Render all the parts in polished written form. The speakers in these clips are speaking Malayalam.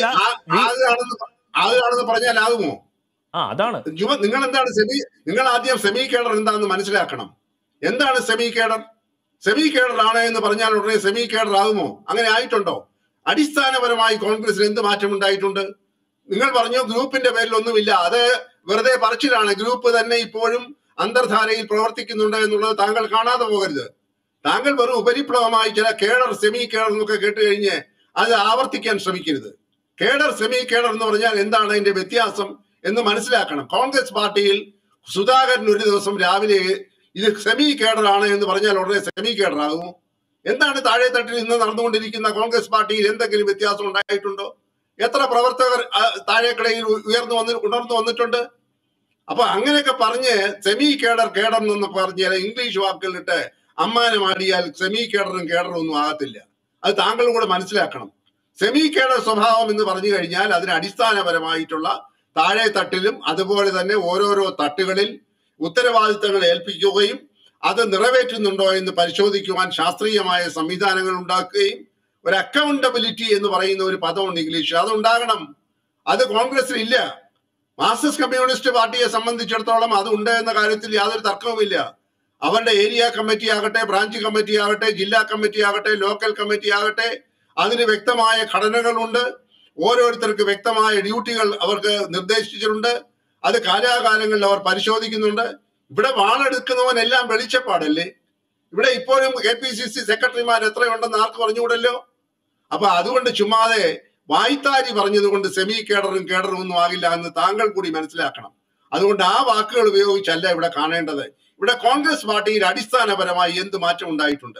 ആകുകയാണെന്ന് പറഞ്ഞാൽ ആകുമോ? അതാണ് നിങ്ങൾ എന്താണ് നിങ്ങൾ ആദ്യം സെമി കേഡർ എന്താണെന്ന് മനസ്സിലാക്കണം. എന്താണ് സെമി കേഡർ? സെമി കേഡർ ആണ് എന്ന് പറഞ്ഞാൽ ഉടനെ സെമി കേഡർ ആകുമോ? അങ്ങനെ ആയിട്ടുണ്ടോ? അടിസ്ഥാനപരമായി കോൺഗ്രസിൽ എന്ത് മാറ്റം ഉണ്ടായിട്ടുണ്ട്? നിങ്ങൾ പറഞ്ഞു ഗ്രൂപ്പിന്റെ പേരിൽ ഒന്നുമില്ല, അത് വെറുതെ പറച്ചിലാണ്. ഗ്രൂപ്പ് തന്നെ ഇപ്പോഴും അന്തർധാരയിൽ പ്രവർത്തിക്കുന്നുണ്ട് എന്നുള്ളത് താങ്കൾ കാണാതെ പോകരുത്. താങ്കൾ വെറും ഉപരിപ്ലവമായി ചില കേഡർ സെമി കേഡർ എന്നൊക്കെ കേട്ട് കഴിഞ്ഞ് അത് ആവർത്തിക്കാൻ ശ്രമിക്കരുത്. കേഡർ സെമി കേഡർ എന്ന് പറഞ്ഞാൽ എന്താണ് അതിന്റെ വ്യത്യാസം എന്ന് മനസ്സിലാക്കണം. കോൺഗ്രസ് പാർട്ടിയിൽ സുധാകരൻ ഒരു ദിവസം രാവിലെ ഇത് സെമി കേഡർ ആണ് എന്ന് പറഞ്ഞാൽ ഉടനെ സെമി കേഡർ ആകുമോ? എന്താണ് താഴെ തട്ടിൽ ഇന്ന് നടന്നുകൊണ്ടിരിക്കുന്ന കോൺഗ്രസ് പാർട്ടിയിൽ എന്തെങ്കിലും വ്യത്യാസം ഉണ്ടായിട്ടുണ്ടോ? എത്ര പ്രവർത്തകർ താഴേക്കിടയിൽ ഉണർന്നു വന്നിട്ടുണ്ട്? അപ്പൊ അങ്ങനെയൊക്കെ പറഞ്ഞ് സെമി കേഡർ കേഡർ എന്ന് പറഞ്ഞാൽ ഇംഗ്ലീഷ് വാക്കുകളിട്ട് അമ്മാനമാടിയാൽ സെമി കേഡറും കേഡറും ഒന്നും ആകത്തില്ല. അത് താങ്കളും കൂടെ മനസ്സിലാക്കണം. സെമി കേഡർ സ്വഭാവം എന്ന് പറഞ്ഞു കഴിഞ്ഞാൽ അതിന് അടിസ്ഥാനപരമായിട്ടുള്ള താഴെ തട്ടിലും അതുപോലെ തന്നെ ഓരോരോ തട്ടുകളിൽ ഉത്തരവാദിത്തങ്ങൾ ഏൽപ്പിക്കുകയും അത് നിറവേറ്റുന്നുണ്ടോ എന്ന് പരിശോധിക്കുവാൻ ശാസ്ത്രീയമായ സംവിധാനങ്ങൾ ഉണ്ടാക്കുകയും ഒരു അക്കൗണ്ടബിലിറ്റി എന്ന് പറയുന്ന ഒരു പദമുണ്ട് ഇംഗ്ലീഷിൽ, അതുണ്ടാകണം. അത് കോൺഗ്രസിൽ ഇല്ല. മാർക്സിസ്റ്റ് കമ്മ്യൂണിസ്റ്റ് പാർട്ടിയെ സംബന്ധിച്ചിടത്തോളം അത് ഉണ്ട് എന്ന കാര്യത്തിൽ യാതൊരു തർക്കവുമില്ല. അവരുടെ ഏരിയ കമ്മിറ്റി ആകട്ടെ, ബ്രാഞ്ച് കമ്മിറ്റി ആകട്ടെ, ജില്ലാ കമ്മിറ്റി ആകട്ടെ, ലോക്കൽ കമ്മിറ്റി ആകട്ടെ, അതിന് വ്യക്തമായ ഘടനകളുണ്ട്. ഓരോരുത്തർക്ക് വ്യക്തമായ ഡ്യൂട്ടികൾ അവർക്ക് നിർദ്ദേശിച്ചിട്ടുണ്ട്. അത് കാലാകാലങ്ങളിൽ അവർ പരിശോധിക്കുന്നുണ്ട്. ഇവിടെ വാളെടുക്കുന്നവനെല്ലാം വെളിച്ചപ്പാടല്ലേ? ഇവിടെ ഇപ്പോഴും KPCC സെക്രട്ടറിമാർ എത്രയുണ്ടെന്ന് ആർക്ക് പറഞ്ഞുകൂടല്ലോ. അപ്പൊ അതുകൊണ്ട് ചുമ്മാതെ വായ്ത്താരി പറഞ്ഞത് കൊണ്ട് സെമി കേഡറും കേഡറും ഒന്നും ആകില്ല എന്ന് താങ്കൾ കൂടി മനസ്സിലാക്കണം. അതുകൊണ്ട് ആ വാക്കുകൾ ഉപയോഗിച്ചല്ല ഇവിടെ കാണേണ്ടത്. ഇവിടെ കോൺഗ്രസ് പാർട്ടിയിൽ അടിസ്ഥാനപരമായി എന്ത് മാറ്റം ഉണ്ടായിട്ടുണ്ട്?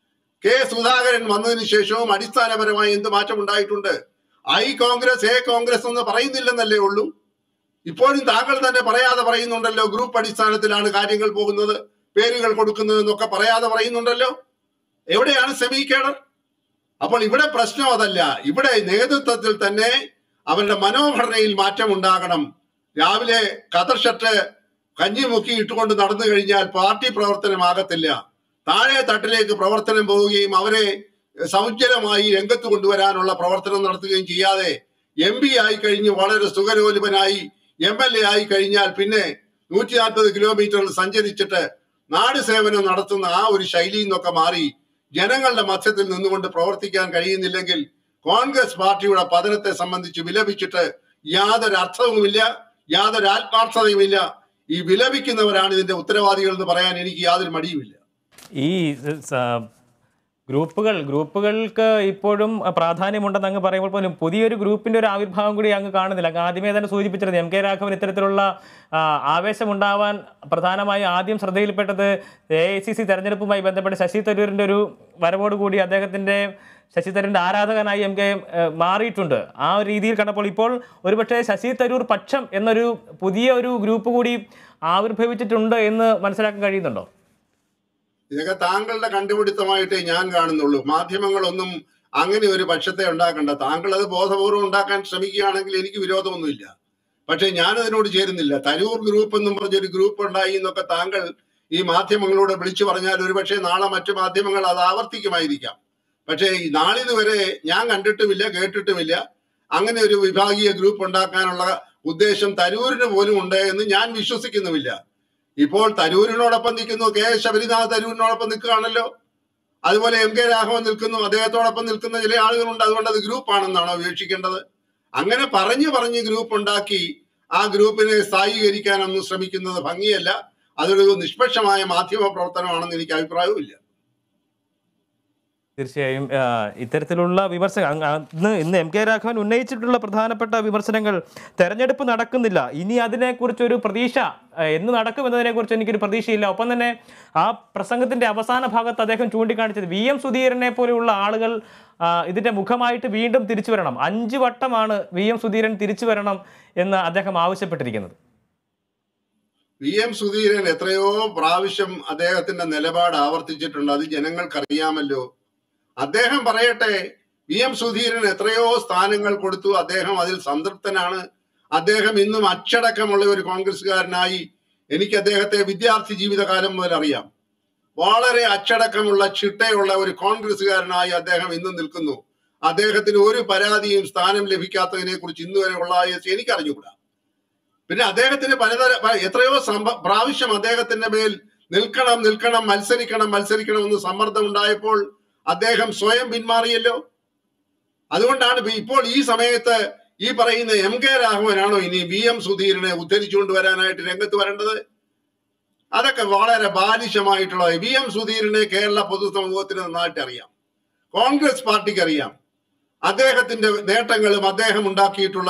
കെ സുധാകരൻ വന്നതിന് ശേഷവും അടിസ്ഥാനപരമായി എന്ത് മാറ്റം ഉണ്ടായിട്ടുണ്ട്? ഐ കോൺഗ്രസ് എ കോൺഗ്രസ് എന്ന് പറയുന്നില്ലെന്നല്ലേ ഉള്ളൂ. ഇപ്പോഴും താങ്കൾ തന്നെ പറയാതെ പറയുന്നുണ്ടല്ലോ, ഗ്രൂപ്പ് അടിസ്ഥാനത്തിലാണ് കാര്യങ്ങൾ പോകുന്നത്, പേരുകൾ കൊടുക്കുന്നത് എന്നൊക്കെ പറയാതെ പറയുന്നുണ്ടല്ലോ. എവിടെയാണ് സെമി കേഡർ? അപ്പോൾ ഇവിടെ പ്രശ്നം അതല്ല. ഇവിടെ നേതൃത്വത്തിൽ തന്നെ അവരുടെ മനോഘടനയിൽ മാറ്റം ഉണ്ടാകണം. രാവിലെ കതർ ഷർട്ട് കഞ്ഞി മുക്കി ഇട്ടുകൊണ്ട് നടന്നു കഴിഞ്ഞാൽ പാർട്ടി പ്രവർത്തനമാകത്തില്ല. താഴെ തട്ടിലേക്ക് പ്രവർത്തനം പോവുകയും അവരെ സൗജന്യമായി രംഗത്ത് കൊണ്ടുവരാനുള്ള പ്രവർത്തനം നടത്തുകയും ചെയ്യാതെ MP ആയി കഴിഞ്ഞ് വളരെ സുഖലോലുപനായി MLA ആയി കഴിഞ്ഞാൽ പിന്നെ 140 കിലോമീറ്റർ സഞ്ചരിച്ചിട്ട് നാട് സേവനം നടത്തുന്ന ആ ഒരു ശൈലിയിൽ നിന്നൊക്കെ മാറി ജനങ്ങളുടെ മധ്യത്തിൽ നിന്നുകൊണ്ട് പ്രവർത്തിക്കാൻ കഴിയുന്നില്ലെങ്കിൽ കോൺഗ്രസ് പാർട്ടിയുടെ പതനത്തെ സംബന്ധിച്ച് വിലപിച്ചിട്ട് യാതൊരു അർത്ഥവുമില്ല, യാതൊരു ആത്മാർത്ഥതയുമില്ല. ഈ വിലപിക്കുന്നവരാണ് ഇതിന്റെ ഉത്തരവാദികൾ എന്ന് പറയാൻ എനിക്ക് യാതൊരു മടിയുമില്ല. ഈ ഗ്രൂപ്പുകൾക്ക് ഇപ്പോഴും പ്രാധാന്യമുണ്ടെന്ന് അങ്ങ് പറയുമ്പോൾ പോലും പുതിയൊരു ഗ്രൂപ്പിന്റെ ഒരു ആവിർഭാവം കൂടി അങ്ങ് കാണുന്നില്ല. അങ്ങ് ആദ്യമേ തന്നെ സൂചിപ്പിച്ചിരുന്നു MK രാഘവൻ ഇത്തരത്തിലുള്ള ആവേശമുണ്ടാവാൻ പ്രധാനമായും ആദ്യം ശ്രദ്ധയിൽപ്പെട്ടത് AICC തെരഞ്ഞെടുപ്പുമായി ബന്ധപ്പെട്ട് ശശി തരൂരിന്റെ ഒരു വരവോടുകൂടി ശശി തരൂരിന്റെ ആരാധകനായി MK മാറിയിട്ടുണ്ട്. ആ ഒരു രീതിയിൽ കണ്ടപ്പോൾ ഇപ്പോൾ ഒരുപക്ഷെ ശശി തരൂർ പക്ഷം എന്നൊരു പുതിയ ഒരു ഗ്രൂപ്പ് കൂടി ആവിർഭവിച്ചിട്ടുണ്ട് എന്ന് മനസ്സിലാക്കാൻ കഴിയുന്നുണ്ടോ? ഇതൊക്കെ താങ്കളുടെ കണ്ടുപിടുത്തമായിട്ടേ ഞാൻ കാണുന്നുള്ളൂ. മാധ്യമങ്ങളൊന്നും അങ്ങനെ ഒരു പക്ഷത്തെ ഉണ്ടാക്കണ്ട. താങ്കൾ അത് ബോധപൂർവ്വം ഉണ്ടാക്കാൻ ശ്രമിക്കുകയാണെങ്കിൽ എനിക്ക് വിരോധമൊന്നുമില്ല. പക്ഷെ ഞാനതിനോട് ചേരുന്നില്ല. തരൂർ ഗ്രൂപ്പ് എന്നും പറഞ്ഞൊരു ഗ്രൂപ്പ് ഉണ്ടായി എന്നൊക്കെ താങ്കൾ ഈ മാധ്യമങ്ങളോട് വിളിച്ചു പറഞ്ഞാൽ ഒരുപക്ഷെ നാളെ മറ്റു മാധ്യമങ്ങൾ അത് ആവർത്തിക്കുമായിരിക്കാം. പക്ഷേ ഈ നാളിത് വരെ ഞാൻ കണ്ടിട്ടുമില്ല, കേട്ടിട്ടുമില്ല. അങ്ങനെ ഒരു വിഭാഗീയ ഗ്രൂപ്പ് ഉണ്ടാക്കാനുള്ള ഉദ്ദേശം തരൂരിന് പോലും ഉണ്ട് എന്ന് ഞാൻ വിശ്വസിക്കുന്നുമില്ല. ഇപ്പോൾ തരൂരിനോടൊപ്പം നിൽക്കുന്നു, ശബരിനാഥ് തരൂരിനോടൊപ്പം നിൽക്കുകയാണല്ലോ. അതുപോലെ MK രാഘവൻ നിൽക്കുന്നു, അദ്ദേഹത്തോടൊപ്പം നിൽക്കുന്ന ചില ആളുകളുണ്ട്. അതുകൊണ്ട് അത് ഗ്രൂപ്പാണെന്നാണോ വീക്ഷിക്കേണ്ടത്? അങ്ങനെ പറഞ്ഞ് ഗ്രൂപ്പ് ഉണ്ടാക്കി ആ ഗ്രൂപ്പിനെ സ്ഥായീകരിക്കാനൊന്നും ശ്രമിക്കുന്നത് ഭംഗിയല്ല. അതൊരു നിഷ്പക്ഷമായ മാധ്യമ പ്രവർത്തനമാണെന്ന് എനിക്ക് അഭിപ്രായവുമില്ല. തീർച്ചയായും ഇത്തരത്തിലുള്ള ഇന്ന് MK രാഘവൻ ഉന്നയിച്ചിട്ടുള്ള പ്രധാനപ്പെട്ട വിമർശനങ്ങൾ, തെരഞ്ഞെടുപ്പ് നടക്കുന്നില്ല, ഇനി അതിനെക്കുറിച്ചൊരു പ്രതീക്ഷ എന്ന് നടക്കുമെന്നതിനെക്കുറിച്ച് എനിക്കൊരു പ്രതീക്ഷയില്ല. ഒപ്പം തന്നെ ആ പ്രസംഗത്തിൻ്റെ അവസാന ഭാഗത്ത് അദ്ദേഹം ചൂണ്ടിക്കാണിച്ചത് VM സുധീരനെ പോലെയുള്ള ആളുകൾ ഇതിൻ്റെ മുഖമായിട്ട് വീണ്ടും തിരിച്ചു വരണം. 5 വട്ടമാണ് VM സുധീരൻ തിരിച്ചു വരണം എന്ന് അദ്ദേഹം ആവശ്യപ്പെട്ടിരിക്കുന്നത്. VM സുധീരൻ എത്രയോ പ്രാവശ്യം അദ്ദേഹത്തിന്റെ നിലപാട് ആവർത്തിച്ചിട്ടുണ്ട്. അത് ജനങ്ങൾക്കറിയാമല്ലോ. അദ്ദേഹം പറയട്ടെ. VM സുധീരൻ എത്രയോ സ്ഥാനങ്ങൾ കൊടുത്തു, അദ്ദേഹം അതിൽ സംതൃപ്തനാണ്. അദ്ദേഹം ഇന്നും അച്ചടക്കമുള്ള ഒരു കോൺഗ്രസ്സുകാരനായി എനിക്ക് അദ്ദേഹത്തെ വിദ്യാർത്ഥി ജീവിതകാലം മുതൽ അറിയാം. വളരെ അച്ചടക്കമുള്ള ചിട്ടയുള്ള ഒരു കോൺഗ്രസ്സുകാരനായി അദ്ദേഹം ഇന്നും നിൽക്കുന്നു. അദ്ദേഹത്തിന് ഒരു പരാതിയും സ്ഥാനം ലഭിക്കാത്തതിനെ കുറിച്ച് ഇന്ന് വരെ ഉള്ളതായി എനിക്കറിഞ്ഞുകൂടാ. പിന്നെ അദ്ദേഹത്തിന് എത്രയോ പ്രാവശ്യം അദ്ദേഹത്തിന്റെ മേൽ നിൽക്കണം, മത്സരിക്കണം എന്ന് സമ്മർദ്ദം ഉണ്ടായപ്പോൾ അദ്ദേഹം സ്വയം പിന്മാറിയല്ലോ. അതുകൊണ്ടാണ് ഇപ്പോൾ ഈ സമയത്ത് ഈ പറയുന്ന MK രാഘവനാണോ ഇനി VM സുധീരനെ ഉദ്ധരിച്ചുകൊണ്ട് വരാനായിട്ട് രംഗത്ത് വരേണ്ടത്? അതൊക്കെ വളരെ ബാലിശമായിട്ടുള്ള. VM സുധീരനെ കേരള പൊതുസമൂഹത്തിന് നന്നായിട്ട് അറിയാം, കോൺഗ്രസ് പാർട്ടിക്ക് അറിയാം. അദ്ദേഹത്തിന്റെ നേട്ടങ്ങളും അദ്ദേഹം ഉണ്ടാക്കിയിട്ടുള്ള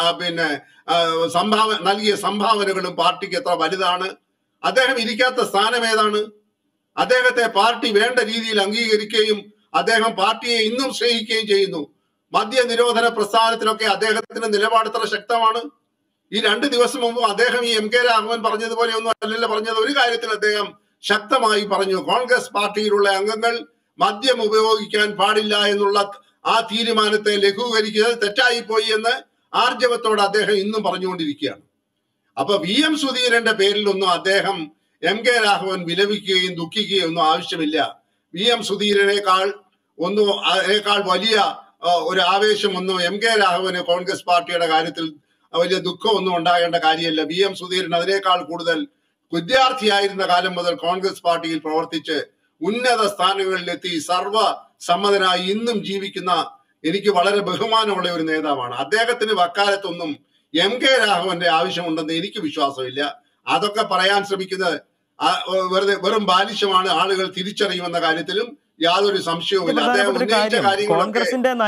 നൽകിയ സംഭാവനകളും പാർട്ടിക്ക് എത്ര വലുതാണ്. അദ്ദേഹം ഇരിക്കാത്ത സ്ഥാനം ഏതാണ്? അദ്ദേഹത്തെ പാർട്ടി വേണ്ട രീതിയിൽ അംഗീകരിക്കുകയും അദ്ദേഹം പാർട്ടിയെ ഇന്നും സ്നേഹിക്കുകയും ചെയ്യുന്നു. മദ്യ നിരോധന പ്രസ്ഥാനത്തിലൊക്കെ അദ്ദേഹത്തിന്റെ നിലപാട് എത്ര ശക്തമാണ്. ഈ 2 ദിവസം മുമ്പ് അദ്ദേഹം ഈ MK രാഘവൻ പറഞ്ഞതുപോലെ ഒന്നും അല്ലല്ലോ പറഞ്ഞത്. ഒരു കാര്യത്തിൽ അദ്ദേഹം ശക്തമായി പറഞ്ഞു, കോൺഗ്രസ് പാർട്ടിയിലുള്ള അംഗങ്ങൾ മദ്യം ഉപയോഗിക്കാൻ പാടില്ല എന്നുള്ള ആ തീരുമാനത്തെ ലഘൂകരിക്കുന്നത് തെറ്റായിപ്പോയി എന്ന് ആർജവത്തോടെ അദ്ദേഹം ഇന്നും പറഞ്ഞുകൊണ്ടിരിക്കുകയാണ്. അപ്പൊ VM സുധീരന്റെ പേരിലൊന്നും അദ്ദേഹം MK രാഘവൻ വിലപിക്കുകയും ദുഃഖിക്കുകയും ഒന്നും ആവശ്യമില്ല. VM സുധീരനേക്കാൾ വലിയ ഒരു ആവേശമൊന്നും MK രാഘവന് കോൺഗ്രസ് പാർട്ടിയുടെ കാര്യത്തിൽ വലിയ ദുഃഖമൊന്നും ഉണ്ടാകേണ്ട കാര്യമല്ല. VM സുധീരൻ അതിനേക്കാൾ കൂടുതൽ വിദ്യാർത്ഥിയായിരുന്ന കാലം മുതൽ കോൺഗ്രസ് പാർട്ടിയിൽ പ്രവർത്തിച്ച് ഉന്നത സ്ഥാനങ്ങളിലെത്തി സർവസമ്മതനായി ഇന്നും ജീവിക്കുന്ന എനിക്ക് വളരെ ബഹുമാനമുള്ള ഒരു നേതാവാണ്. അദ്ദേഹത്തിന് വക്കാലത്തൊന്നും MK രാഘവന്റെ ആവശ്യമുണ്ടെന്ന് എനിക്ക് വിശ്വാസമില്ല. അതൊക്കെ പറയാൻ ശ്രമിക്കുന്നത് വെറും ബാലിശമാണ്. ആളുകൾ തിരിച്ചറിയുമെന്ന കാര്യത്തിലും യാതൊരു സംശയവുമില്ല. അദ്ദേഹം ഉന്നയിച്ച കാര്യങ്ങളൊക്കെ